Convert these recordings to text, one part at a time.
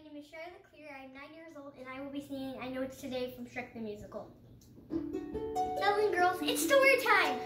name is Cleary. I'm 9 years old and I will be singing I Know It's Today from Shrek the Musical. Darling girls, it's story time!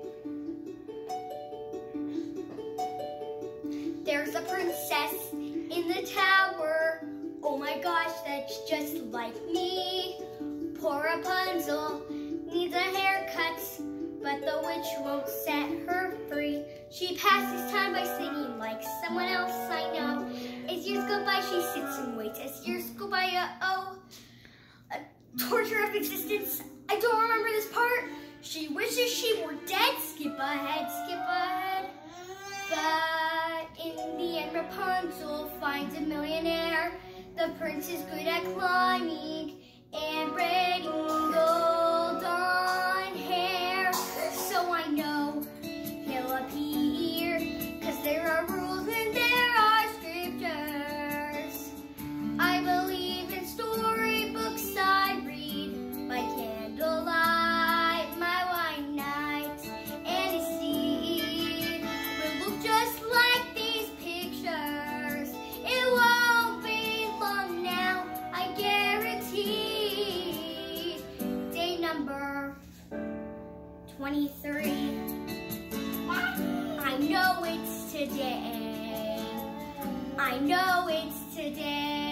There's a princess in the tower. Oh my gosh, that's just like me. Poor Rapunzel needs a haircut, but the witch won't set her free. She passes time by singing like someone else I know. As years go by, she sits and waits. As years go by, a torture of existence. I don't remember this part. She wishes she were dead. Skip ahead, skip ahead. But in the end, Rapunzel finds a millionaire. The prince is good at climbing and braiding gold on hair. So I know he'll appear, 'cause there are rules and there are scriptures. I believe in storybooks I read by candlelight, my wine nights, and his seed will look just like these pictures. It won't be long now, I guarantee. Day number 23. I know it's today. I know it's today.